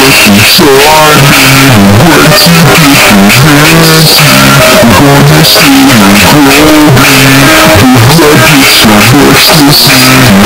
So I need what you get fancy. Gonna see you grow big. Cause I get so much to see.